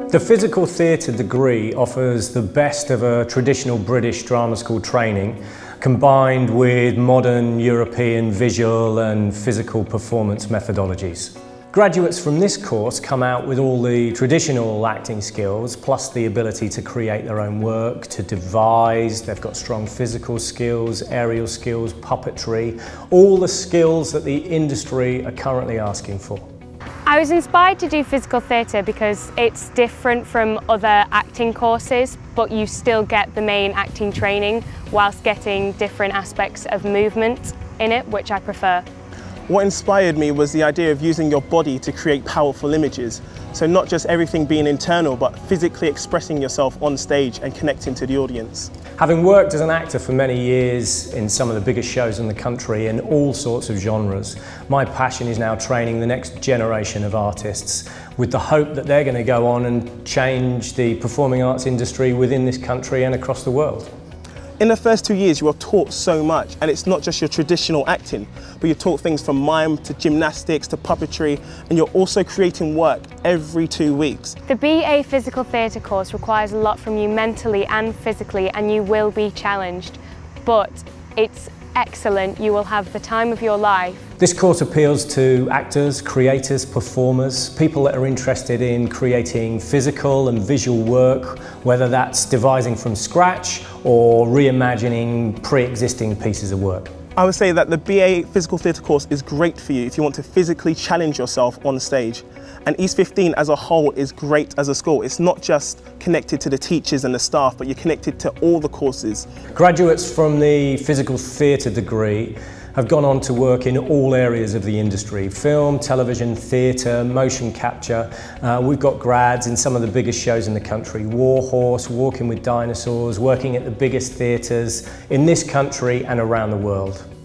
The physical theatre degree offers the best of a traditional British drama school training combined with modern European visual and physical performance methodologies. Graduates from this course come out with all the traditional acting skills plus the ability to create their own work, to devise. They've got strong physical skills, aerial skills, puppetry, all the skills that the industry are currently asking for. I was inspired to do physical theatre because it's different from other acting courses, but you still get the main acting training whilst getting different aspects of movement in it, which I prefer. What inspired me was the idea of using your body to create powerful images. So not just everything being internal, but physically expressing yourself on stage and connecting to the audience. Having worked as an actor for many years in some of the biggest shows in the country in all sorts of genres, my passion is now training the next generation of artists with the hope that they're going to go on and change the performing arts industry within this country and across the world. In the first 2 years, you are taught so much, and it's not just your traditional acting, but you're taught things from mime to gymnastics to puppetry, and you're also creating work every 2 weeks. The BA Physical Theatre course requires a lot from you mentally and physically, and you will be challenged, but it's excellent. You will have the time of your life. This course appeals to actors, creators, performers, people that are interested in creating physical and visual work, whether that's devising from scratch or reimagining pre-existing pieces of work. I would say that the BA Physical Theatre course is great for you if you want to physically challenge yourself on stage. And East 15 as a whole is great as a school. It's not just connected to the teachers and the staff, but you're connected to all the courses. Graduates from the physical theatre degree have gone on to work in all areas of the industry: film, television, theatre, motion capture. We've got grads in some of the biggest shows in the country: War Horse, Walking with Dinosaurs, working at the biggest theatres in this country and around the world.